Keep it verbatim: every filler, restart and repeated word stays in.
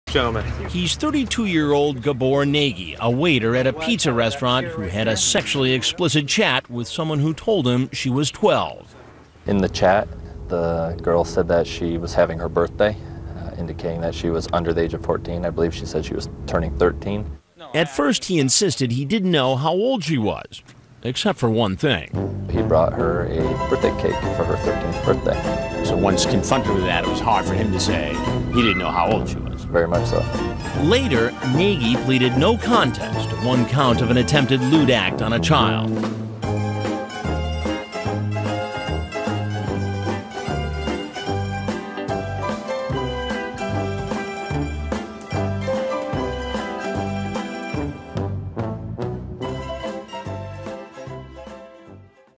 Gentlemen. He's thirty-two-year-old Gabor Nagy, a waiter at a pizza restaurant who had a sexually explicit chat with someone who told him she was twelve. In the chat, the girl said that she was having her birthday, uh, indicating that she was under the age of fourteen. I believe she said she was turning thirteen. At first, he insisted he didn't know how old she was, except for one thing. He brought her a birthday cake for her thirteenth birthday. So once confronted with that, it was hard for him to say he didn't know how old she was. Very much so. Later, Nagy pleaded no contest to one count of an attempted lewd act on a child.